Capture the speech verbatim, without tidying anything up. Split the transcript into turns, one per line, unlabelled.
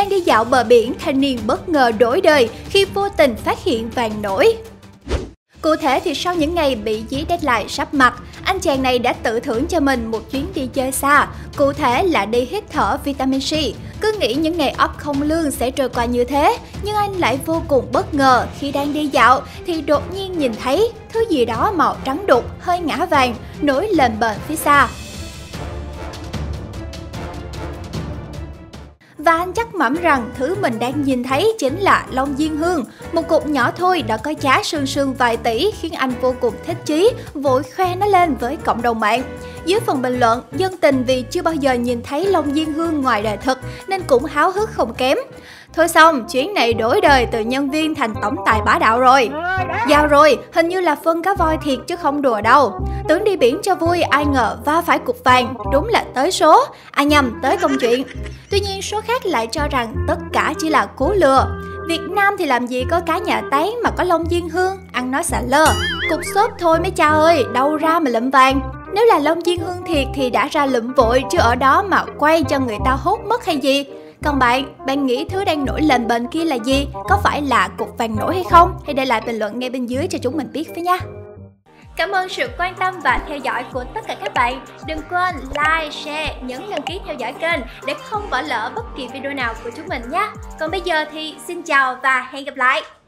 Đang đi dạo bờ biển, thanh niên bất ngờ đổi đời khi vô tình phát hiện vàng nổi. Cụ thể thì sau những ngày bị dí deadline sắp mặt, anh chàng này đã tự thưởng cho mình một chuyến đi chơi xa, cụ thể là đi hít thở vitamin C. Cứ nghĩ những ngày off không lương sẽ trôi qua như thế, nhưng anh lại vô cùng bất ngờ khi đang đi dạo thì đột nhiên nhìn thấy thứ gì đó màu trắng đục, hơi ngã vàng, nổi lên bền phía xa. Và anh chắc mẩm rằng thứ mình đang nhìn thấy chính là Long Diên Hương. Một cục nhỏ thôi đã có giá sương sương vài tỷ khiến anh vô cùng thích chí, vội khoe nó lên với cộng đồng mạng. Dưới phần bình luận, dân tình vì chưa bao giờ nhìn thấy Long Diên Hương ngoài đời thực nên cũng háo hức không kém. Thôi xong, chuyến này đổi đời từ nhân viên thành tổng tài bá đạo rồi. Giao rồi, hình như là phân cá voi thiệt chứ không đùa đâu. Tưởng đi biển cho vui, ai ngờ va phải cục vàng, đúng là tới số. À nhầm, tới công chuyện. Tuy nhiên số khác lại cho rằng tất cả chỉ là cú lừa. Việt Nam thì làm gì có cá nhà tấy mà có Long Diên Hương, ăn nói xả lơ. Cục xốp thôi mấy cha ơi, đâu ra mà lụm vàng. Nếu là Long Diên Hương thiệt thì đã ra lụm vội chứ ở đó mà quay cho người ta hốt mất hay gì. Còn bạn, bạn nghĩ thứ đang nổi lên bên kia là gì? Có phải là cục vàng nổi hay không? Hãy để lại bình luận ngay bên dưới cho chúng mình biết với nha. Cảm ơn sự quan tâm và theo dõi của tất cả các bạn. Đừng quên like, share, nhấn đăng ký theo dõi kênh để không bỏ lỡ bất kỳ video nào của chúng mình nhé. Còn bây giờ thì xin chào và hẹn gặp lại.